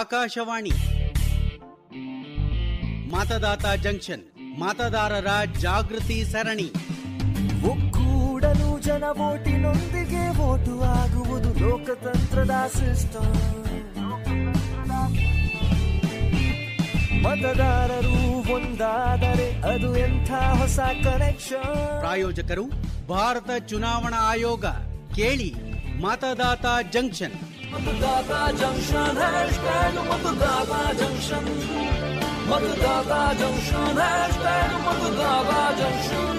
Akashvani ಮತದಾತ junction, ಮತದಾರರ ಜಾಗೃತಿ ಸರಣಿ. ಒಕ್ಕೂಡಲು ಜನ ವೋಟಿನೊಂದಿಗೆ ವೋಟು ಆಗುವುದು ಲೋಕತಂತ್ರದ ಸಿಸ್ಟಮ್. ಮತದಾರರು ಒಂದಾದರೆ ಅದು ಎಂಥ ಹೊಸ ಕನೆಕ್ಷನ್. ಪ್ರಾಯೋಜಕರು ಭಾರತ ಚುನಾವಣಾ ಆಯೋಗ. ಕೇಳಿ ಮತದಾತ ಜಂಕ್ಷನ್. ಮತದಾತ ಜಂಕ್ಷನ್ ಹ್ಯಾಶ್ಟ್ಯಾಗ್ ಮತದಾತ ಜಂಕ್ಷನ್. ಮತದಾತ ಜಂಕ್ಷನ್ ಹ್ಯಾಶ್ಟ್ಯಾಗ್ ಮತದಾತ ಜಂಕ್ಷನ್.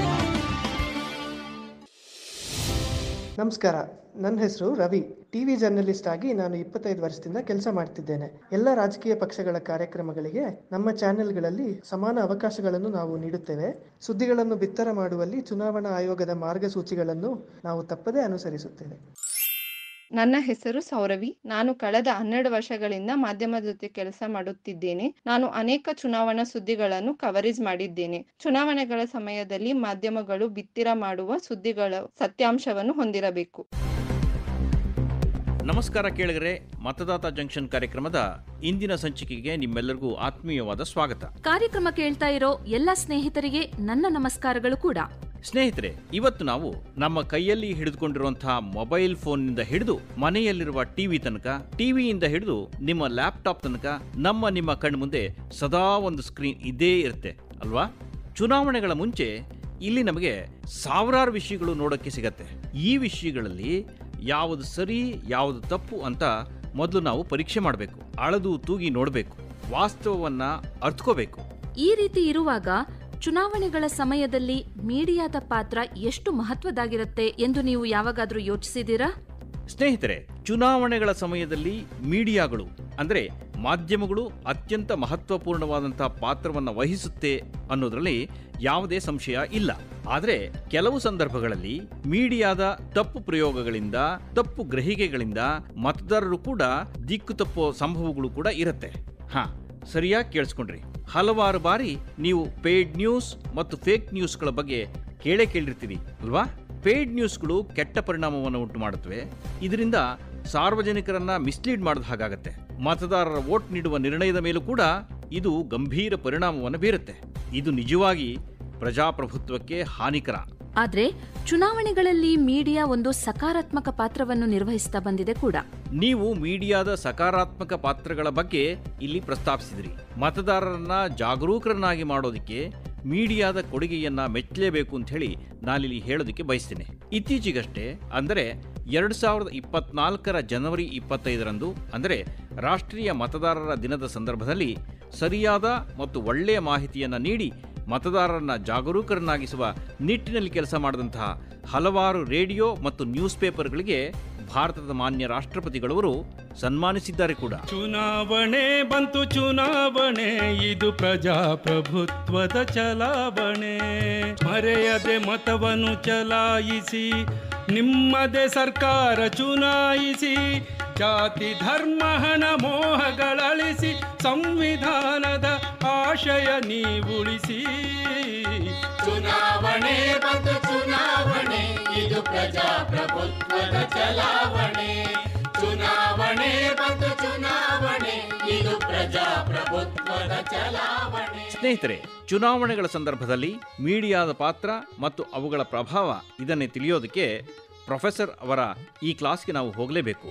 ನಮಸ್ಕಾರ, ನನ್ನ ಹೆಸರು ರವಿ. ಟಿವಿ ಜರ್ನಲಿಸ್ಟ್ ಆಗಿ ನಾನು 25 ವರ್ಷದಿಂದ ಕೆಲಸ ಮಾಡ್ತಿದ್ದೇನೆ. ಎಲ್ಲ ರಾಜಕೀಯ ಪಕ್ಷಗಳ ಕಾರ್ಯಕ್ರಮಗಳಿಗೆ ನಮ್ಮ ಚಾನೆಲ್ಗಳಲ್ಲಿ ಸಮಾನ ಅವಕಾಶಗಳನ್ನು ನಾವು ನೀಡುತ್ತೇವೆ. ಸುದ್ದಿಗಳನ್ನು ಬಿತ್ತರ ಮಾಡುವಲ್ಲಿ ಚುನಾವಣಾ ಆಯೋಗದ ಮಾರ್ಗಸೂಚಿಗಳನ್ನು ನಾವು ತಪ್ಪದೇ ಅನುಸರಿಸುತ್ತೇವೆ. ನನ್ನ ಹೆಸರು ಸೌರವಿ. ನಾನು ಕಳೆದ 12 ವರ್ಷಗಳಿಂದ ಮಾಧ್ಯಮದ ಜೊತೆ ಕೆಲಸ ಮಾಡುತ್ತಿದ್ದೇನೆ. ನಾನು ಅನೇಕ ಚುನಾವಣಾ ಸುದ್ದಿಗಳನ್ನು ಕವರೇಜ್ ಮಾಡಿದ್ದೇನೆ. ಚುನಾವಣೆಗಳ ಸಮಯದಲ್ಲಿ ಮಾಧ್ಯಮಗಳು ಬಿತ್ತಿರ ಮಾಡುವ ಸುದ್ದಿಗಳ ಸತ್ಯಾಂಶವನ್ನು ಹೊಂದಿರಬೇಕು. ನಮಸ್ಕಾರ ಕೇಳಿಗರೆ, ಮತದಾತ ಜಂಕ್ಷನ್ ಕಾರ್ಯಕ್ರಮದ ಇಂದಿನ ಸಂಚಿಕೆಗೆ ನಿಮ್ಮೆಲ್ಲರಿಗೂ ಆತ್ಮೀಯವಾದ ಸ್ವಾಗತ. ಕಾರ್ಯಕ್ರಮ ಕೇಳ್ತಾ ಇರೋ ಎಲ್ಲ ಸ್ನೇಹಿತರಿಗೆ ನನ್ನ ನಮಸ್ಕಾರಗಳು ಕೂಡ. ಸ್ನೇಹಿತರೆ, ಇವತ್ತು ನಾವು ನಮ್ಮ ಕೈಯಲ್ಲಿ ಹಿಡಿದುಕೊಂಡಿರುವಂತಹ ಮೊಬೈಲ್ ಫೋನ್ನಿಂದ ಹಿಡಿದು ಮನೆಯಲ್ಲಿರುವ ಟಿವಿ ತನಕ, ಟಿವಿಯಿಂದ ಹಿಡಿದು ನಿಮ್ಮ ಲ್ಯಾಪ್ಟಾಪ್ ತನಕ ನಿಮ್ಮ ಕಣ್ಮುಂದೆ ಸದಾ ಒಂದು ಸ್ಕ್ರೀನ್ ಇದ್ದೇ ಇರುತ್ತೆ ಅಲ್ವಾ? ಚುನಾವಣೆಗಳ ಮುಂಚೆ ಇಲ್ಲಿ ನಮಗೆ ಸಾವಿರಾರು ವಿಷಯಗಳು ನೋಡೋಕ್ಕೆ ಸಿಗತ್ತೆ. ಈ ವಿಷಯಗಳಲ್ಲಿ ಯಾವುದು ಸರಿ ಯಾವುದು ತಪ್ಪು ಅಂತ ಮೊದಲು ನಾವು ಪರೀಕ್ಷೆ ಮಾಡಬೇಕು. ಅಳದು ತೂಗಿ ನೋಡಬೇಕು, ವಾಸ್ತವವನ್ನ ಅರ್ಥಕೋಬೇಕು. ಈ ರೀತಿ ಇರುವಾಗ ಚುನಾವಣೆಗಳ ಸಮಯದಲ್ಲಿ ಮೀಡಿಯಾದ ಪಾತ್ರ ಎಷ್ಟು ಮಹತ್ವದಾಗಿರುತ್ತೆ ಎಂದು ನೀವು ಯಾವಾಗಾದ್ರೂ ಯೋಚಿಸಿದ್ದೀರಾ? ಸ್ನೇಹಿತರೆ, ಚುನಾವಣೆಗಳ ಸಮಯದಲ್ಲಿ ಮೀಡಿಯಾಗಳು ಅಂದರೆ ಮಾಧ್ಯಮಗಳು ಅತ್ಯಂತ ಮಹತ್ವಪೂರ್ಣವಾದಂತಹ ಪಾತ್ರವನ್ನು ವಹಿಸುತ್ತೆ ಅನ್ನೋದ್ರಲ್ಲಿ ಯಾವುದೇ ಸಂಶಯ ಇಲ್ಲ. ಆದರೆ ಕೆಲವು ಸಂದರ್ಭಗಳಲ್ಲಿ ಮೀಡಿಯಾದ ತಪ್ಪು ಪ್ರಯೋಗಗಳಿಂದ, ತಪ್ಪು ಗ್ರಹಿಕೆಗಳಿಂದ ಮತದಾರರು ಕೂಡ ದಿಕ್ಕು ತಪ್ಪೋ ಸಂಭವಗಳು ಕೂಡ ಇರುತ್ತೆ. ಸರಿಯಾಗಿ ಕೇಳಿಸ್ಕೊಂಡ್ರಿ. ಹಲವಾರು ಬಾರಿ ನೀವು ಪೇಯ್ಡ್ ನ್ಯೂಸ್ ಮತ್ತು ಫೇಕ್ ನ್ಯೂಸ್ಗಳ ಬಗ್ಗೆ ಕೇಳಿರ್ತೀರಿ ಅಲ್ವಾ? ಪೇಯ್ಡ್ ನ್ಯೂಸ್ಗಳು ಕೆಟ್ಟ ಪರಿಣಾಮವನ್ನು ಉಂಟು ಮಾಡುತ್ತವೆ. ಇದರಿಂದ ಸಾರ್ವಜನಿಕರನ್ನ ಮಿಸ್ಲೀಡ್ ಮಾಡಿದ ಹಾಗಾಗತ್ತೆ. ಮತದಾರರ ವೋಟ್ ನೀಡುವ ನಿರ್ಣಯದ ಮೇಲೂ ಕೂಡ ಇದು ಗಂಭೀರ ಪರಿಣಾಮವನ್ನು ಬೀರುತ್ತೆ. ಇದು ನಿಜವಾಗಿ ಪ್ರಜಾಪ್ರಭುತ್ವಕ್ಕೆ ಹಾನಿಕರ. ಆದ್ರೆ ಚುನಾವಣೆಗಳಲ್ಲಿ ಮೀಡಿಯಾ ಒಂದು ಸಕಾರಾತ್ಮಕ ಪಾತ್ರವನ್ನು ನಿರ್ವಹಿಸ್ತಾ ಬಂದಿದೆ ಕೂಡ. ನೀವು ಮೀಡಿಯಾದ ಸಕಾರಾತ್ಮಕ ಪಾತ್ರಗಳ ಬಗ್ಗೆ ಇಲ್ಲಿ ಪ್ರಸ್ತಾಪಿಸಿದ್ರಿ. ಮತದಾರರನ್ನ ಜಾಗರೂಕರನ್ನಾಗಿ ಮಾಡೋದಕ್ಕೆ ಮೀಡಿಯಾದ ಕೊಡುಗೆಯನ್ನ ಮೆಚ್ಚಲೇಬೇಕು ಅಂತ ಹೇಳಿ ನಾನಿಲ್ಲಿ ಹೇಳೋದಕ್ಕೆ ಬಯಸ್ತೇನೆ. ಇತ್ತೀಚೆಗಷ್ಟೇ ಅಂದರೆ 2024 ಜನವರಿ 25ರಂದು ಅಂದರೆ ರಾಷ್ಟ್ರೀಯ ಮತದಾರರ ದಿನದ ಸಂದರ್ಭದಲ್ಲಿ ಸರಿಯಾದ ಮತ್ತು ಒಳ್ಳೆಯ ಮಾಹಿತಿಯನ್ನು ನೀಡಿ ಮತದಾರರನ್ನ ಜಾಗರೂಕರನ್ನಾಗಿಸುವ ನಿಟ್ಟಿನಲ್ಲಿ ಕೆಲಸ ಮಾಡಿದಂತಹ ಹಲವಾರು ರೇಡಿಯೋ ಮತ್ತು ನ್ಯೂಸ್ ಪೇಪರ್ಗಳಿಗೆ ಭಾರತದ ಮಾನ್ಯ ರಾಷ್ಟ್ರಪತಿಗಳವರು ಸನ್ಮಾನಿಸಿದ್ದಾರೆ ಕೂಡ. ಚುನಾವಣೆ ಬಂತು, ಚುನಾವಣೆ ಇದು ಪ್ರಜಾಪ್ರಭುತ್ವದ ಚಲಾವಣೆ. ಮರೆಯದೆ ಮತವನ್ನು ಚಲಾಯಿಸಿ, ನಿಮ್ಮದೇ ಸರ್ಕಾರ ಚುನಾಯಿಸಿ. ಜಾತಿ ಧರ್ಮ ಹಣ ಮೋಹಗಳಳಿಸಿ, ಸಂವಿಧಾನದ ಆಶಯ ನೀವುಳಿಸಿ. ಚುನಾವಣೆ ಬಂತು, ಚುನಾವಣೆ ಇದು ಪ್ರಜಾಪ್ರಭುತ್ವದ ಚಲಾವಣೆ. ಚುನಾವಣೆ ಬಂತು, ಚುನಾವಣೆ ಇದು ಪ್ರಜಾಪ್ರಭುತ್ವದ ಚಲಾವಣೆ. ಸ್ನೇಹಿತರೆ, ಚುನಾವಣೆಗಳ ಸಂದರ್ಭದಲ್ಲಿ ಮೀಡಿಯಾದ ಪಾತ್ರ ಮತ್ತು ಅವುಗಳ ಪ್ರಭಾವ ಇದನ್ನೇ ತಿಳಿಯೋದಕ್ಕೆ ಪ್ರೊಫೆಸರ್ ಅವರ ಈ ಕ್ಲಾಸ್ಗೆ ನಾವು ಹೋಗಲೇಬೇಕು.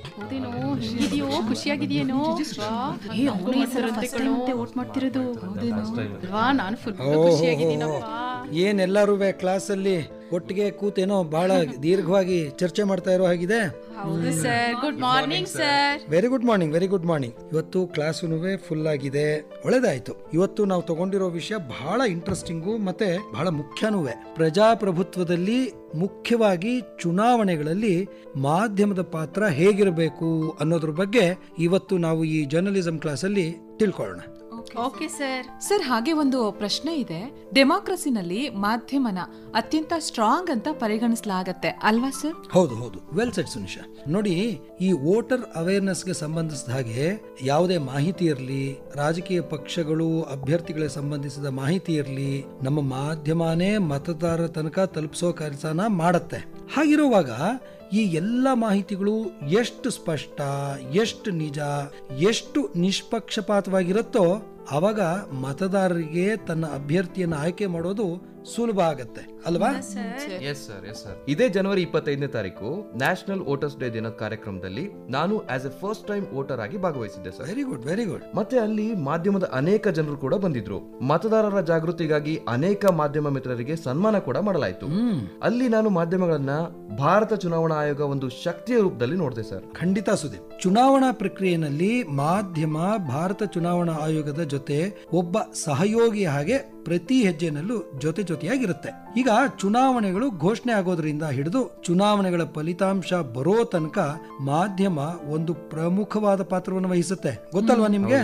ಏನೆಲ್ಲರೂ ಕ್ಲಾಸಲ್ಲಿ ಒಟ್ಟಿಗೆ ಕೂತೇನೋ ಬಹಳ ದೀರ್ಘವಾಗಿ ಚರ್ಚೆ ಮಾಡ್ತಾ ಇರೋ ಹಾಗಿದೆ. Good morning sir. Very good morning, very good morning. ಇವತ್ತು ಕ್ಲಾಸು ಫುಲ್ ಆಗಿದೆ, ಒಳ್ಳೆದಾಯ್ತು. ಇವತ್ತು ನಾವು ತಗೊಂಡಿರೋ ವಿಷಯ ಬಹಳ ಇಂಟ್ರೆಸ್ಟಿಂಗು ಮತ್ತೆ ಬಹಳ ಮುಖ್ಯನೂ. ಪ್ರಜಾಪ್ರಭುತ್ವದಲ್ಲಿ ಮುಖ್ಯವಾಗಿ ಚುನಾವಣೆಗಳಲ್ಲಿ ಮಾಧ್ಯಮದ ಪಾತ್ರ ಹೇಗಿರಬೇಕು ಅನ್ನೋದ್ರ ಬಗ್ಗೆ ಇವತ್ತು ನಾವು ಈ ಜರ್ನಲಿಸಂ ಕ್ಲಾಸಲ್ಲಿ ತಿಳ್ಕೊಳ್ಳೋಣ. Okay sir. ಸರ್, ಹಾಗೆ ಒಂದು ಪ್ರಶ್ನೆ ಇದೆ. ಡೆಮಾಕ್ರಸಿನಲ್ಲಿ ಮಾಧ್ಯಮನ ಅತ್ಯಂತ ಸ್ಟ್ರಾಂಗ್ ಅಂತ ಪರಿಗಣಿಸಲಾಗತ್ತೆ ಅಲ್ವಾ ಸರ್? ಹೌದು ಹೌದು, ವೆಲ್ ಸೆಡ್ ಸುನಿಶಾ. ನೋಡಿ, ಈ ವೋಟರ್ ಅವೇರ್ನೆಸ್ಗೆ ಸಂಬಂಧಿಸಿದ ಹಾಗೆ ಯಾವುದೇ ಮಾಹಿತಿ ಇರಲಿ, ರಾಜಕೀಯ ಪಕ್ಷಗಳು ಅಭ್ಯರ್ಥಿಗಳಿಗೆ ಸಂಬಂಧಿಸಿದ ಮಾಹಿತಿ ಇರಲಿ, ನಮ್ಮ ಮಾಧ್ಯಮನೇ ಮತದಾರರ ತನಕ ತಲುಪಿಸೋ ಕೆಲಸನ ಮಾಡತ್ತೆ. ಹಾಗಿರುವಾಗ ಈ ಎಲ್ಲ ಮಾಹಿತಿಗಳು ಎಷ್ಟು ಸ್ಪಷ್ಟ, ಎಷ್ಟು ನಿಜ, ಎಷ್ಟು ನಿಷ್ಪಕ್ಷಪಾತವಾಗಿರುತ್ತೋ ಅವಾಗ ಮತದಾರರಿಗೆ ತನ್ನ ಅಭ್ಯರ್ಥಿಯನ್ನು ಆಯ್ಕೆ ಮಾಡೋದು ಸುಲಭ ಆಗತ್ತೆ ಅಲ್ವಾ? Yes sir. ಇದೇ ಜನವರಿ 25ನೇ ತಾರೀಕು ನ್ಯಾಷನಲ್ ವೋಟರ್ಸ್ ಡೇ ದಿನದ ಕಾರ್ಯಕ್ರಮದಲ್ಲಿ ನಾನು as a first time voter ಆಗಿ ಭಾಗವಹಿಸಿದ್ದೆ ಸರ್. Very good. ಮತ್ತೆ ಅಲ್ಲಿ ಮಾಧ್ಯಮದ ಅನೇಕ ಜನರು ಕೂಡ ಬಂದಿದ್ರು. ಮತದಾರರ ಜಾಗೃತಿಗಾಗಿ ಅನೇಕ ಮಾಧ್ಯಮ ಮಿತ್ರರಿಗೆ ಸನ್ಮಾನ ಕೂಡ ಮಾಡಲಾಯಿತು. ಅಲ್ಲಿ ನಾನು ಮಾಧ್ಯಮಗಳನ್ನ ಭಾರತ ಚುನಾವಣಾ ಆಯೋಗ ಒಂದು ಶಕ್ತಿಯ ರೂಪದಲ್ಲಿ ನೋಡಿದೆ ಸರ್. ಖಂಡಿತ ಸುದೀಪ್, ಚುನಾವಣಾ ಪ್ರಕ್ರಿಯೆಯಲ್ಲಿ ಮಾಧ್ಯಮ ಭಾರತ ಚುನಾವಣಾ ಆಯೋಗದ ಜೊತೆ ಒಬ್ಬ ಸಹಯೋಗಿ ಹಾಗೆ ಪ್ರತಿ ಹೆಜ್ಜೆನಲ್ಲೂ ಜೊತೆಯಾಗಿರುತ್ತೆ. ಈಗ ಚುನಾವಣೆಗಳು ಘೋಷಣೆ ಆಗೋದ್ರಿಂದ ಹಿಡಿದು ಚುನಾವಣೆಗಳ ಫಲಿತಾಂಶ ಬರೋ ತನಕ ಮಾಧ್ಯಮ ಒಂದು ಪ್ರಮುಖವಾದ ಪಾತ್ರವನ್ನು ವಹಿಸುತ್ತೆ. ಗೊತ್ತಲ್ವಾ ನಿಮ್ಗೆ?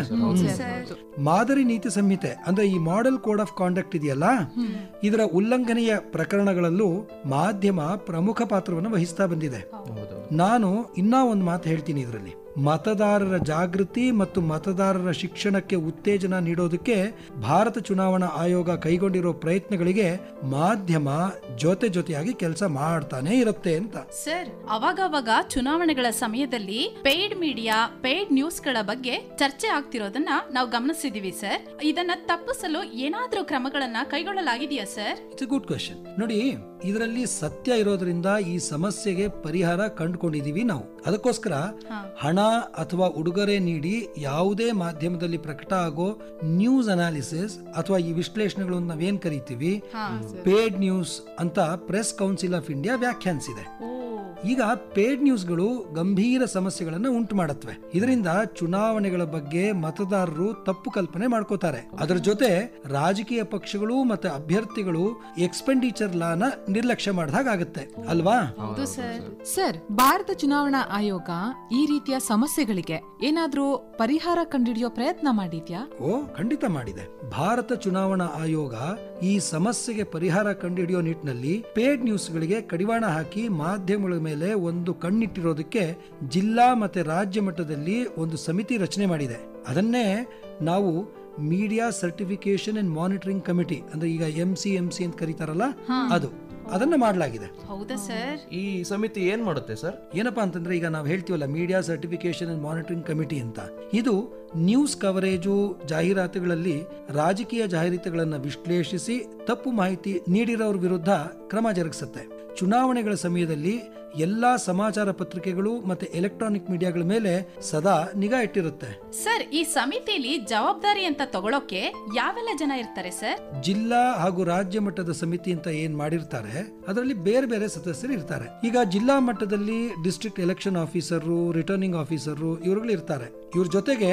ಮಾದರಿ ನೀತಿ ಸಂಹಿತೆ ಅಂದ್ರೆ ಈ ಮಾಡೆಲ್ ಕೋಡ್ ಆಫ್ ಕಾಂಡಕ್ಟ್ ಇದೆಯಲ್ಲ, ಇದರ ಉಲ್ಲಂಘನೆಯ ಪ್ರಕರಣಗಳಲ್ಲೂ ಮಾಧ್ಯಮ ಪ್ರಮುಖ ಪಾತ್ರವನ್ನು ವಹಿಸ್ತಾ ಬಂದಿದೆ. ನಾನು ಇನ್ನೂ ಒಂದು ಮಾತು ಹೇಳ್ತೀನಿ ಇದರಲ್ಲಿ. ಮತದಾರರ ಜಾಗೃತಿ ಮತ್ತು ಮತದಾರರ ಶಿಕ್ಷಣಕ್ಕೆ ಉತ್ತೇಜನ ನೀಡೋದಕ್ಕೆ ಭಾರತ ಚುನಾವಣಾ ಆಯೋಗ ಕೈಗೊಂಡಿರೋ ಪ್ರಯತ್ನಗಳಿಗೆ ಮಾಧ್ಯಮ ಜೊತೆಯಾಗಿ ಕೆಲಸ ಮಾಡ್ತಾನೆ ಇರುತ್ತೆ ಅಂತ. ಸರ್, ಅವಾಗವಾಗ ಚುನಾವಣೆಗಳ ಸಮಯದಲ್ಲಿ ಪೇಯ್ಡ್ ಮೀಡಿಯಾ, ಪೇಯ್ಡ್ ನ್ಯೂಸ್ ಗಳ ಬಗ್ಗೆ ಚರ್ಚೆ ಆಗ್ತಿರೋದನ್ನ ನಾವು ಗಮನಿಸಿದೀವಿ ಸರ್. ಇದನ್ನ ತಪ್ಪಿಸಲು ಏನಾದ್ರೂ ಕ್ರಮಗಳನ್ನ ಕೈಗೊಳ್ಳಲಾಗಿದೆಯಾ sir? It's a good question. ನೋಡಿ, ಇದರಲ್ಲಿ ಸತ್ಯ ಇರೋದ್ರಿಂದ ಈ ಸಮಸ್ಯೆಗೆ ಪರಿಹಾರ ಕಂಡುಕೊಂಡಿದೀವಿ ನಾವು. ಅದಕ್ಕೋಸ್ಕರ ಹಣ ಅಥವಾ ಉಡುಗೊರೆ ನೀಡಿ ಯಾವುದೇ ಮಾಧ್ಯಮದಲ್ಲಿ ಪ್ರಕಟ ಆಗೋ ನ್ಯೂಸ್ ಅನಾಲಿಸಿಸ್ ಅಥವಾ ಈ ವಿಶ್ಲೇಷಣೆಗಳನ್ನು ನಾವೇನ್ ಕರಿತೀವಿ ಪೇಡ್ ನ್ಯೂಸ್ ಅಂತ ಪ್ರೆಸ್ ಕೌನ್ಸಿಲ್ ಆಫ್ ಇಂಡಿಯಾ ವ್ಯಾಖ್ಯಾನಿಸಿದೆ. ಈಗ ಪೇಡ್ ನ್ಯೂಸ್ಗಳು ಗಂಭೀರ ಸಮಸ್ಯೆಗಳನ್ನ ಉಂಟು ಮಾಡತ್ವೆ. ಇದರಿಂದ ಚುನಾವಣೆಗಳ ಬಗ್ಗೆ ಮತದಾರರು ತಪ್ಪು ಕಲ್ಪನೆ ಮಾಡ್ಕೋತಾರೆ. ಅದರ ಜೊತೆ ರಾಜಕೀಯ ಪಕ್ಷಗಳು ಮತ್ತೆ ಅಭ್ಯರ್ಥಿಗಳು ಎಕ್ಸ್ಪೆಂಡಿಚರ್ ಲಾನ ನಿರ್ಲಕ್ಷ್ಯ ಮಾಡಿದಾಗುತ್ತೆ ಅಲ್ವಾ? ಸರ್, ಭಾರತ ಚುನಾವಣಾ ಆಯೋಗ ಈ ರೀತಿಯ ಸಮಸ್ಯೆಗಳಿಗೆ ಏನಾದ್ರೂ ಪರಿಹಾರ ಕಂಡುಹಿಡಿಯೋ ಪ್ರಯತ್ನ ಮಾಡಿದ್ಯಾ? ಖಂಡಿತ ಮಾಡಿದೆ. ಭಾರತ ಚುನಾವಣಾ ಆಯೋಗ ಈ ಸಮಸ್ಯೆಗೆ ಪರಿಹಾರ ಕಂಡುಹಿಡಿಯೋ ನಿಟ್ಟಿನಲ್ಲಿ ಪೇಡ್ ನ್ಯೂಸ್ಗಳಿಗೆ ಕಡಿವಾಣ ಹಾಕಿ ಮಾಧ್ಯಮಗಳ ಮೇಲೆ ಒಂದು ಕಣ್ಣಿಟ್ಟಿರೋದಕ್ಕೆ ಜಿಲ್ಲಾ ಮತ್ತೆ ರಾಜ್ಯ ಮಟ್ಟದಲ್ಲಿ ಒಂದು ಸಮಿತಿ ರಚನೆ ಮಾಡಿದೆ. ಅದನ್ನೇ ನಾವು media certification and monitoring committee ಅಂದ್ರೆ ಈಗ MCMC ಅಂತ ಕರೀತಾರಲ್ಲ, ಅದನ್ನ ಮಾಡಲಾಗಿದೆ. ಹೌದಾ ಸರ್? ಈ ಸಮಿತಿ ಏನ್ ಮಾಡುತ್ತೆ ಸರ್? ಏನಪ್ಪಾ ಅಂತಂದ್ರೆ ಈಗ ನಾವು ಹೇಳ್ತೀವಲ್ಲ media certification and monitoring committee ಅಂತ, ಇದು ನ್ಯೂಸ್ ಕವರೇಜು ಜಾಹೀರಾತುಗಳಲ್ಲಿ ರಾಜಕೀಯ ಜಾಹೀರಾತುಗಳನ್ನು ವಿಶ್ಲೇಷಿಸಿ ತಪ್ಪು ಮಾಹಿತಿ ನೀಡಿರೋರ ವಿರುದ್ಧ ಕ್ರಮ ಜರುಗಿಸುತ್ತೆ. ಚುನಾವಣೆಗಳ ಸಮಯದಲ್ಲಿ ಎಲ್ಲಾ ಸಮಾಚಾರ ಪತ್ರಿಕೆಗಳು ಮತ್ತೆ ಎಲೆಕ್ಟ್ರಾನಿಕ್ ಮೀಡಿಯಾಗಳ ಮೇಲೆ ಸದಾ ನಿಗಾ ಇಟ್ಟಿರುತ್ತೆ. ಸರ್, ಈ ಸಮಿತಿಯಲ್ಲಿ ಜವಾಬ್ದಾರಿ ಅಂತ ತಗೊಳ್ಳೋಕೆ ಯಾವೆಲ್ಲ ಜನ ಇರ್ತಾರೆ ಸರ್? ಜಿಲ್ಲಾ ಹಾಗೂ ರಾಜ್ಯ ಮಟ್ಟದ ಸಮಿತಿ ಅಂತ ಏನ್ ಮಾಡಿರ್ತಾರೆ ಅದರಲ್ಲಿ ಬೇರೆ ಬೇರೆ ಸದಸ್ಯರು ಇರ್ತಾರೆ. ಈಗ ಜಿಲ್ಲಾ ಮಟ್ಟದಲ್ಲಿ district election officer, returning officer ಇವರುಗಳು ಇರ್ತಾರೆ. ಇವ್ರ ಜೊತೆಗೆ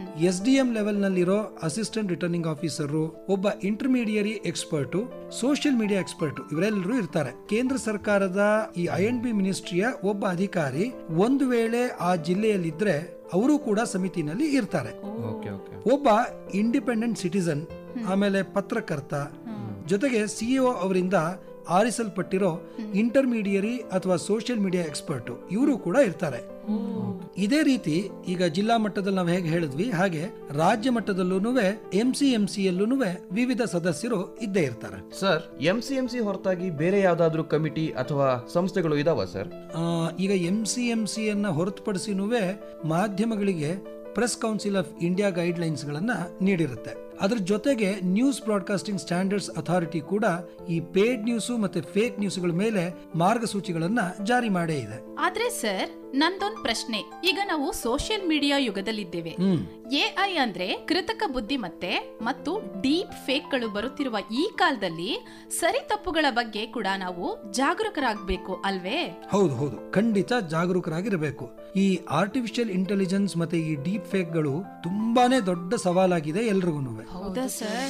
SDM ಲೆವೆಲ್ ನಲ್ಲಿರೋ ಅಸಿಸ್ಟೆಂಟ್ ರಿಟರ್ನಿಂಗ್ ಆಫೀಸರು, ಒಬ್ಬ intermediary expert, social media expert ಇವರೆಲ್ಲರೂ ಇರ್ತಾರೆ. ಕೇಂದ್ರ ಸರ್ಕಾರದ ಈ INB ಮಿನಿಸ್ಟ್ರಿಯ ಒಬ್ಬ ಅಧಿಕಾರಿ ಒಂದು ವೇಳೆ ಆ ಜಿಲ್ಲೆಯಲ್ಲಿದ್ರೆ ಅವರು ಕೂಡ ಸಮಿತಿನಲ್ಲಿ ಇರ್ತಾರೆ. ಒಬ್ಬ ಇಂಡಿಪೆಂಡೆಂಟ್ ಸಿಟಿಸನ್, ಆಮೇಲೆ ಪತ್ರಕರ್ತ, ಜೊತೆಗೆ CEO ಅವರಿಂದ ಆರಿಸಲ್ಪಟ್ಟಿರೋ ಇಂಟರ್ಮೀಡಿಯರಿ ಅಥವಾ ಸೋಷಿಯಲ್ ಮೀಡಿಯಾ ಎಕ್ಸ್ಪರ್ಟ್ ಇವರು ಕೂಡ ಇರ್ತಾರೆ. ಇದೇ ರೀತಿ ಈಗ ಜಿಲ್ಲಾ ಮಟ್ಟದಲ್ಲಿ ನಾವು ಹೇಗೆ ಹೇಳಿದ್ವಿ ಹಾಗೆ ರಾಜ್ಯ ಮಟ್ಟದಲ್ಲೂ MCMCಯಲ್ಲೂ ವಿವಿಧ ಸದಸ್ಯರು ಇದ್ದೇ ಇರ್ತಾರೆ. ಸರ್, MCMC ಹೊರತಾಗಿ ಬೇರೆ ಯಾವ್ದಾದ್ರು ಕಮಿಟಿ ಅಥವಾ ಸಂಸ್ಥೆಗಳು ಇದಾವ ಸರ್? ಈಗ MCMCಯನ್ನ ಹೊರತುಪಡಿಸಿನೂ ಮಾಧ್ಯಮಗಳಿಗೆ press council of India guidelines ಗಳನ್ನ ನೀಡಿರುತ್ತೆ. ಅದರ ಜೊತೆಗೆ ನ್ಯೂಸ್ ಬ್ರಾಡ್ಕಾಸ್ಟಿಂಗ್ ಸ್ಟ್ಯಾಂಡರ್ಡ್ಸ್ ಅಥಾರಿಟಿ ಕೂಡ ಈ ಪೇಡ್ ನ್ಯೂಸ್ ಮತ್ತೆ ಫೇಕ್ ನ್ಯೂಸ್ಗಳ ಮೇಲೆ ಮಾರ್ಗಸೂಚಿಗಳನ್ನ ಜಾರಿ ಮಾಡೇ ಇದೆ. ಆದ್ರೆ ಸರ್, ನಂದೊಂದು ಪ್ರಶ್ನೆ. ಈಗ ನಾವು ಸೋಷಿಯಲ್ ಮೀಡಿಯಾ ಯುಗದಲ್ಲಿದ್ದೇವೆ. AI ಅಂದ್ರೆ ಕೃತಕ ಬುದ್ಧಿಮತ್ತೆ ಮತ್ತು ಡೀಪ್ ಫೇಕ್ ಗಳು ಬರುತ್ತಿರುವ ಈ ಕಾಲದಲ್ಲಿ ಸರಿ ತಪ್ಪುಗಳ ಬಗ್ಗೆ ಕೂಡ ನಾವು ಜಾಗರೂಕರಾಗಬೇಕು ಅಲ್ವೇ? ಹೌದು, ಖಂಡಿತ ಜಾಗರೂಕರಾಗಿರಬೇಕು. ಈ ಆರ್ಟಿಫಿಷಿಯಲ್ ಇಂಟೆಲಿಜೆನ್ಸ್ ಮತ್ತೆ ಈ ಡೀಪ್ ಫೇಕ್ ಗಳು ತುಂಬಾನೇ ದೊಡ್ಡ ಸವಾಲಾಗಿದೆ ಎಲ್ರಿಗೂ. ಹೌದಾ ಸರ್?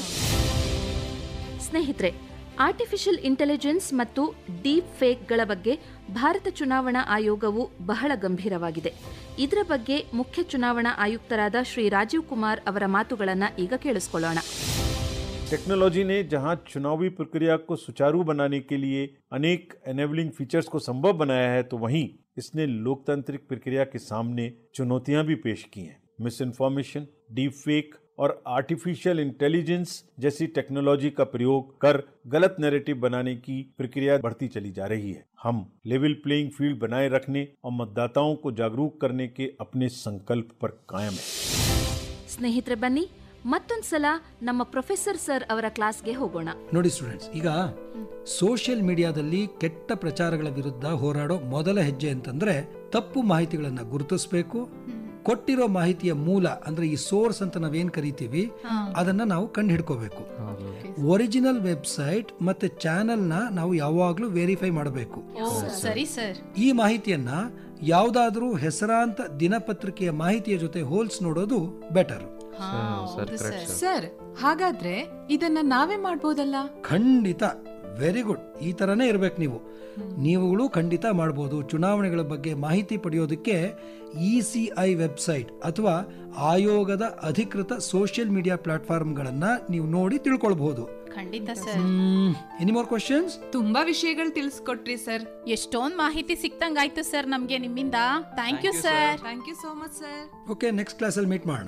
ಸ್ನೇಹಿತರೆ, ಆರ್ಟಿಫಿಷಿಯಲ್ ಇಂಟೆಲಿಜೆನ್ಸ್ ಮತ್ತು ಡೀಪ್ ಫೇಕ್ಗಳ ಬಗ್ಗೆ ಭಾರತ ಚುನಾವಣಾ ಆಯೋಗವು ಬಹಳ ಗಂಭೀರವಾಗಿದೆ. ಇದರ ಬಗ್ಗೆ ಮುಖ್ಯ ಚುನಾವಣಾ ಆಯುಕ್ತರಾದ ಶ್ರೀ ರಾಜೀವ್ ಕುಮಾರ್ ಅವರ ಮಾತುಗಳನ್ನು ಈಗ ಕೇಳಿಸ್ಕೊಳ್ಳೋಣ. टेक्नोलॉजी ने जहां चुनावी प्रक्रिया को सुचारू बनाने के लिए अनेक एनेबलिंग फीचर्स को संभव बनाया है, तो वहीं इसने लोकतांत्रिक प्रक्रिया के सामने चुनौतियां भी पेश की हैं. मिस इन्फॉर्मेशन, डीप फेक और आर्टिफिशियल इंटेलिजेंस जैसी टेक्नोलॉजी का प्रयोग कर गलत नैरेटिव बनाने की प्रक्रिया बढ़ती चली जा रही है। हम लेवल प्लेइंग फील्ड बनाए रखने और मतदाताओं को जागरूक करने के अपने संकल्प पर कायम है। ಸ್ನೇಹಿತರೆ, ಬನ್ನಿ ಮತ್ತೊಂದ್ಸಲ ನಮ್ಮ ಪ್ರೊಫೆಸರ್ ಸರ್ ಅವರ ಕ್ಲಾಸ್ಗೆ ಹೋಗೋಣ. ನೋಡಿ ಸ್ಟೂಡೆಂಟ್ಸ್, ಈಗ ಸೋಷಿಯಲ್ ಮೀಡಿಯಾದಲ್ಲಿ ಕೆಟ್ಟ ಪ್ರಚಾರಗಳ ವಿರುದ್ಧ ಹೋರಾಡೋ ಮೊದಲ ಹೆಜ್ಜೆ ಅಂತಂದ್ರೆ ತಪ್ಪು ಮಾಹಿತಿಗಳನ್ನ ಗುರುತಿಸಬೇಕು. ಕೊಟ್ಟಿರೋ ಮಾಹಿತಿಯ ಮೂಲ ಅಂದ್ರೆ ಈ ಸೋರ್ಸ್ ಅಂತ ನಾವೇನ್ ಕರಿತೀವಿ ಅದನ್ನ ನಾವು ಕಂಡು ಹಿಡ್ಕೋಬೇಕು. ಒರಿಜಿನಲ್ ವೆಬ್ಸೈಟ್ ಮತ್ತೆ ಚಾನೆಲ್ ನ ನಾವು ಯಾವಾಗ್ಲೂ ವೆರಿಫೈ ಮಾಡಬೇಕು. ಸರಿ ಸರ್. ಈ ಮಾಹಿತಿಯನ್ನ ಯಾವ್ದಾದ್ರೂ ಹೆಸರಾಂತ ದಿನಪತ್ರಿಕೆಯ ಮಾಹಿತಿಯ ಜೊತೆ ಹೋಲ್ಸ್ ನೋಡೋದು ಬೆಟರ್. ಸರ್, ಹಾಗಾದ್ರೆ ಇದನ್ನ ನಾವೇ ಮಾಡ್ಬೋದಲ್ಲ? ಖಂಡಿತ, ವೆರಿ ಗುಡ್. ಈ ತರನೇ ಇರ್ಬೇಕು ನೀವುಗಳು ಖಂಡಿತ ಮಾಡಬಹುದು. ಚುನಾವಣೆಗಳ ಬಗ್ಗೆ ಮಾಹಿತಿ ಪಡೆಯೋದಕ್ಕೆ ECI ವೆಬ್ಸೈಟ್ ಅಥವಾ ಆಯೋಗದ ಅಧಿಕೃತ ಸೋಷಿಯಲ್ ಮೀಡಿಯಾ ಪ್ಲಾಟ್ಫಾರ್ಮ್ಗಳನ್ನ ನೀವು ನೋಡಿ ತಿಳ್ಕೊಳ್ಬಹುದು. ಖಂಡಿತ ಸರ್. Any more questions? ತುಂಬಾ ವಿಷಯಗಳು ತಿಳಿಸ್ಕೊಟ್ರಿ ಸರ್. ಎಷ್ಟೊಂದು ಮಾಹಿತಿ ಸಿಕ್ತಂಗಾಯ್ತು ಸರ್ ನಮ್ಗೆ ನಿಮ್ಮಿಂದ. Thank you sir. Thank you so much sir. Okay, next ಕ್ಲಾಸಲ್ಲಿ ಮೀಟ್ ಮಾಡೋಣ.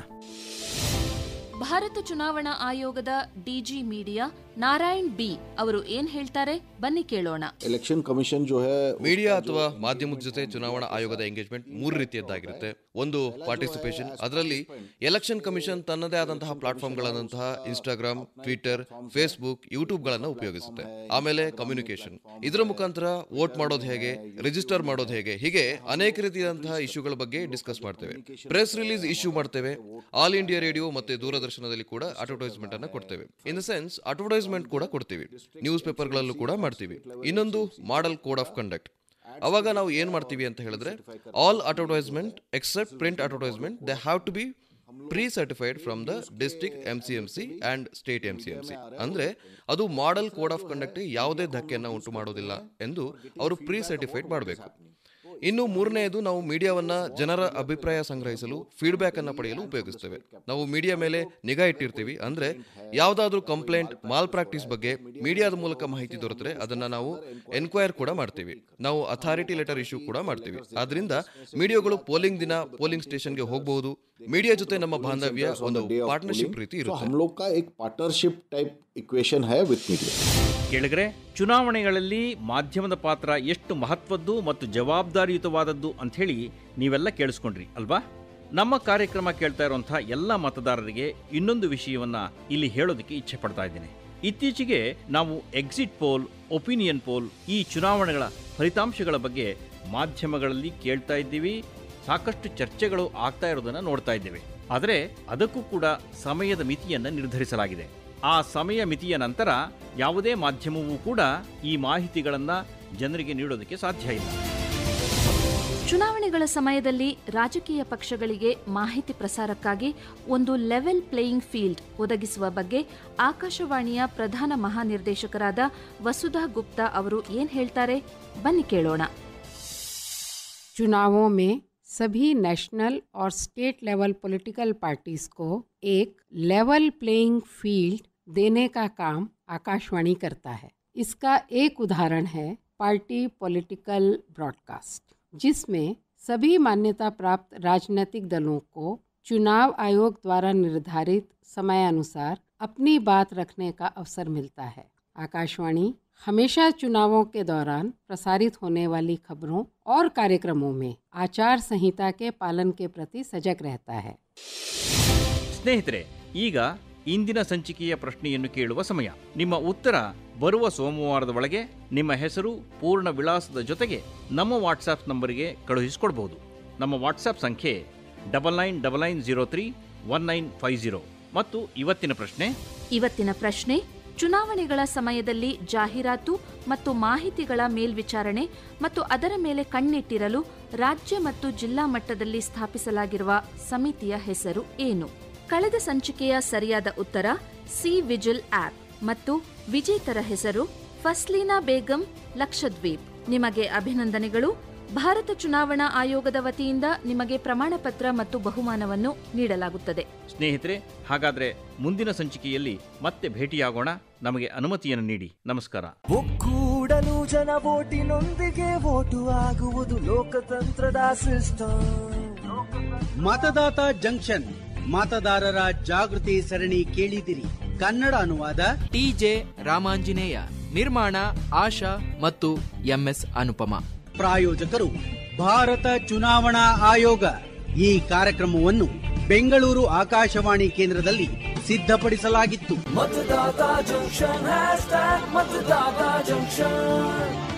ಭಾರತ ಚುನಾವಣಾ ಆಯೋಗದ ಡಿಜಿ ಮೀಡಿಯಾ ನಾರಾಯಣ್ ಬಿ ಅವರು ಏನ್ ಹೇಳ್ತಾರೆ, ಬನ್ನಿ ಕೇಳೋಣ. ಎಲೆಕ್ಷನ್ ಕಮಿಷನ್ ಜೋ ಹೈ, ಮೀಡಿಯಾ ಅಥವಾ ಮಾಧ್ಯಮದ ಜೊತೆ ಚುನಾವಣಾ ಆಯೋಗದ ಎಂಗೇಜ್ಮೆಂಟ್ 3 ರೀತಿಯದ್ದಾಗಿರುತ್ತೆ. ಒಂದು ಪಾರ್ಟಿಸಿಪೇಷನ್, ಅದರಲ್ಲಿ ಎಲೆಕ್ಷನ್ ಕಮಿಷನ್ ತನ್ನದೇ ಆದಂತಹ ಪ್ಲಾಟ್ಫಾರ್ಮ್ಗಳಾದಂತಹ ಇನ್ಸ್ಟಾಗ್ರಾಮ್, ಟ್ವಿಟರ್, ಫೇಸ್ಬುಕ್, ಯೂಟ್ಯೂಬ್ ಗಳನ್ನ ಉಪಯೋಗಿಸುತ್ತೆ. ಆಮೇಲೆ ಕಮ್ಯುನಿಕೇಶನ್, ಇದರ ಮುಖಾಂತರ ವೋಟ್ ಮಾಡೋದು ಹೇಗೆ, ರಿಜಿಸ್ಟರ್ ಮಾಡೋದು ಹೇಗೆ, ಹೀಗೆ ಅನೇಕ ರೀತಿಯಾದಂತಹ ಇಶ್ಯೂಗಳ ಬಗ್ಗೆ ಡಿಸ್ಕಸ್ ಮಾಡ್ತೇವೆ. ಪ್ರೆಸ್ ರಿಲೀಸ್ ಇಶ್ಯೂ ಮಾಡ್ತೇವೆ. ಆಲ್ ಇಂಡಿಯಾ ರೇಡಿಯೋ ಮತ್ತೆ ದೂರದರ್ಶನದಲ್ಲಿ ಕೂಡ ಅಡ್ವರ್ಟೈಸ್ಮೆಂಟ್ ಅನ್ನ ಕೊಡ್ತೇವೆ. ಇನ್ ದ ಸೆನ್ಸ್ ಅಡ್ವರ್ಟೈಸ್ಮೆಂಟ್ ಕೂಡ ಕೊಡ್ತೀವಿ. ನ್ಯೂಸ್ ಪೇಪರ್ ಗಳಲ್ಲೂ ಕೂಡ ಮಾಡ್ತೀವಿ. ಇನ್ನೊಂದು ಮಾಡೆಲ್ ಕೋಡ್ ಆಫ್ ಕಂಡಕ್ಟ್. ಅವಾಗ ನಾವು ಏನ್ ಮಾಡ್ತೀವಿ ಅಂತ ಹೇಳಿದ್ರೆ, all advertisement except print advertisement they have to be pre-certified from the district MCMC and state MCMC. ಅಂದ್ರೆ ಅದು ಮಾಡೆಲ್ ಕೋಡ್ ಆಫ್ ಕಂಡಕ್ಟ್ ಯಾವುದೇ ಧಕ್ಕೆಯನ್ನು ಉಂಟು ಮಾಡೋದಿಲ್ಲ ಎಂದು ಅವರು ಪ್ರೀ-ಸರ್ಟಿಫೈಡ್ ಮಾಡಬೇಕು. ಇನ್ನು ಮೂರನೆಯದು, ನಾವು ಮೀಡಿಯಾವನ್ನ ಜನರ ಅಭಿಪ್ರಾಯ ಸಂಗ್ರಹಿಸಲು, ಫೀಡ್ಬ್ಯಾಕ್ ಅನ್ನ ಪಡೆಯಲು ಉಪಯೋಗಿಸ್ತೇವೆ. ನಾವು ಮೀಡಿಯಾ ಮೇಲೆ ನಿಗಾ ಇಟ್ಟಿರ್ತೀವಿ. ಅಂದ್ರೆ ಯಾವ್ದಾದ್ರೂ ಕಂಪ್ಲೇಂಟ್, ಮಾಲ್ ಪ್ರಾಕ್ಟೀಸ್ ಬಗ್ಗೆ ಮೀಡಿಯಾದ ಮೂಲಕ ಮಾಹಿತಿ ದೊರೆತರೆ ಅದನ್ನ ನಾವು ಎನ್ಕ್ವೈರ್ ಕೂಡ ಮಾಡ್ತೀವಿ. ನಾವು ಅಥಾರಿಟಿ ಲೆಟರ್ ಇಶ್ಯೂ ಕೂಡ ಮಾಡ್ತೀವಿ. ಆದ್ರಿಂದ ಮೀಡಿಯಾಗಳು ಪೋಲಿಂಗ್ ದಿನ ಪೋಲಿಂಗ್ ಸ್ಟೇಷನ್ಗೆ ಹೋಗಬಹುದು. ಮೀಡಿಯಾ ಜೊತೆ ನಮ್ಮ ಬಾಂಧವ್ಯ ಒಂದು ಪಾರ್ಟ್ನರ್ಶಿಪ್ ರೀತಿ ಇರುತ್ತೆ. हम लोग का एक पार्टनरशिप टाइप इक्वेशन है विथ मीडिया. ಕೇಳಿದ್ರೆ, ಚುನಾವಣೆಗಳಲ್ಲಿ ಮಾಧ್ಯಮದ ಪಾತ್ರ ಎಷ್ಟು ಮಹತ್ವದ್ದು ಮತ್ತು ಜವಾಬ್ದಾರಿಯುತವಾದದ್ದು ಅಂತ ಹೇಳಿ ನೀವೆಲ್ಲ ಕೇಳಿಸ್ಕೊಂಡ್ರಿ ಅಲ್ವಾ? ನಮ್ಮ ಕಾರ್ಯಕ್ರಮ ಕೇಳ್ತಾ ಇರುವಂತಹ ಎಲ್ಲ ಮತದಾರರಿಗೆ ಇನ್ನೊಂದು ವಿಷಯವನ್ನ ಇಲ್ಲಿ ಹೇಳೋದಕ್ಕೆ ಇಚ್ಛೆ ಪಡ್ತಾ ಇದ್ದೇನೆ. ಇತ್ತೀಚೆಗೆ ನಾವು ಎಕ್ಸಿಟ್ ಪೋಲ್, ಒಪಿನಿಯನ್ ಪೋಲ್, ಈ ಚುನಾವಣೆಗಳ ಫಲಿತಾಂಶಗಳ ಬಗ್ಗೆ ಮಾಧ್ಯಮಗಳಲ್ಲಿ ಕೇಳ್ತಾ ಇದ್ದೀವಿ. ಸಾಕಷ್ಟು ಚರ್ಚೆಗಳು ಆಗ್ತಾ ಇರೋದನ್ನ ನೋಡ್ತಾ ಇದ್ದೇವೆ. ಆದರೆ ಅದಕ್ಕೂ ಕೂಡ ಸಮಯದ ಮಿತಿಯನ್ನು ನಿರ್ಧರಿಸಲಾಗಿದೆ. ಆ ಸಮಯ ಮಿತಿಯ ನಂತರ ಯಾವುದೇ ಮಾಧ್ಯಮವೂ ಕೂಡ ಈ ಮಾಹಿತಿಗಳನ್ನು ಜನರಿಗೆ ನೀಡೋದಕ್ಕೆ ಸಾಧ್ಯ ಇಲ್ಲ. ಚುನಾವಣೆಗಳ ಸಮಯದಲ್ಲಿ ರಾಜಕೀಯ ಪಕ್ಷಗಳಿಗೆ ಮಾಹಿತಿ ಪ್ರಸಾರಕ್ಕಾಗಿ ಒಂದು ಲೆವೆಲ್ ಪ್ಲೇಯಿಂಗ್ ಫೀಲ್ಡ್ ಒದಗಿಸುವ ಬಗ್ಗೆ ಆಕಾಶವಾಣಿಯ ಪ್ರಧಾನ ಮಹಾನಿರ್ದೇಶಕರಾದ ವಸುಧಾ ಗುಪ್ತಾ ಅವರು ಏನ್ ಹೇಳ್ತಾರೆ, ಬನ್ನಿ ಕೇಳೋಣ. चुनावों में सभी नेशनल और स्टेट लेवल पॉलिटिकल पार्टीज को एक लेवल प्लेइंग फील्ड देने का काम आकाशवाणी करता है. इसका एक उदाहरण है पार्टी पॉलिटिकल ब्रॉडकास्ट, जिसमें सभी मान्यता प्राप्त राजनीतिक दलों को चुनाव आयोग द्वारा निर्धारित समयानुसार अपनी बात रखने का अवसर मिलता है. आकाशवाणी हमेशा चुनावों के दौरान प्रसारित होने वाली खबरों और कार्यक्रमों में आचार संहिता के पालन के प्रति सजग रहता है. ಸ್ನೇಹಿತರೆ, ಈಗ ಇಂದಿನ ಸಂಚಿಕೆಯ ಪ್ರಶ್ನೆಯನ್ನು ಕೇಳುವ ಸಮಯ. ನಿಮ್ಮ ಉತ್ತರ ಬರುವ ಸೋಮವಾರದ ಒಳಗೆ ನಿಮ್ಮ ಹೆಸರು, ಪೂರ್ಣ ವಿಳಾಸದ ಜೊತೆಗೆ ನಮ್ಮ ವಾಟ್ಸ್ಆಪ್ ನಂಬರಿಗೆ ಕಳುಹಿಸಿಕೊಡಬಹುದು. ನಮ್ಮ ವಾಟ್ಸ್ಆಪ್ ಸಂಖ್ಯೆ 9999031950. ಮತ್ತು ಇವತ್ತಿನ ಪ್ರಶ್ನೆ ಚುನಾವಣೆಗಳ ಸಮಯದಲ್ಲಿ ಜಾಹೀರಾತು ಮತ್ತು ಮಾಹಿತಿಗಳ ಮೇಲ್ವಿಚಾರಣೆ ಮತ್ತು ಅದರ ಮೇಲೆ ಕಣ್ಣಿಟ್ಟಿರಲು ರಾಜ್ಯ ಮತ್ತು ಜಿಲ್ಲಾ ಮಟ್ಟದಲ್ಲಿ ಸ್ಥಾಪಿಸಲಾಗಿರುವ ಸಮಿತಿಯ ಹೆಸರು ಏನು? ಕಳೆದ ಸಂಚಿಕೆಯ ಸರಿಯಾದ ಉತ್ತರ ಸಿ ವಿಜಿಲ್ ಆಪ್ ಮತ್ತು ವಿಜೇತರ ಹೆಸರು ಫಸ್ಲೀನಾ ಬೇಗಂ, ಲಕ್ಷದ್ವೀಪ್. ನಿಮಗೆ ಅಭಿನಂದನೆಗಳು. ಭಾರತ ಚುನಾವಣಾ ಆಯೋಗದ ವತಿಯಿಂದ ನಿಮಗೆ ಪ್ರಮಾಣ ಪತ್ರ ಮತ್ತು ಬಹುಮಾನವನ್ನು ನೀಡಲಾಗುತ್ತದೆ. ಸ್ನೇಹಿತರೆ, ಹಾಗಾದ್ರೆ ಮುಂದಿನ ಸಂಚಿಕೆಯಲ್ಲಿ ಮತ್ತೆ ಭೇಟಿಯಾಗೋಣ. ನಮಗೆ ಅನುಮತಿಯನ್ನು ನೀಡಿ. ನಮಸ್ಕಾರ. ಒಕ್ಕೂಡಲು ಜನ ವೋಟಿನೊಂದಿಗೆ ವೋಟು ಆಗುವುದು ಲೋಕತಂತ್ರದ ಸಿಸ್ಟಮ್. ಮತದಾತ ಜಂಕ್ಷನ್ ಮತದಾರರ ಜಾಗೃತಿ ಸರಣಿ ಕೇಳಿದಿರಿ. ಕನ್ನಡ ಅನುವಾದ ಟಿಜೆ ರಾಮಾಂಜನೇಯ, ನಿರ್ಮಾಣ ಆಶಾ ಮತ್ತು ಎಂಎಸ್ ಅನುಪಮ. ಪ್ರಾಯೋಜಕರು ಭಾರತ ಚುನಾವಣಾ ಆಯೋಗ. ಈ ಕಾರ್ಯಕ್ರಮವನ್ನು ಬೆಂಗಳೂರು ಆಕಾಶವಾಣಿ ಕೇಂದ್ರದಲ್ಲಿ ಸಿದ್ಧಪಡಿಸಲಾಗಿತ್ತು. मतदाता जंक्शन #मतदाता जंक्शन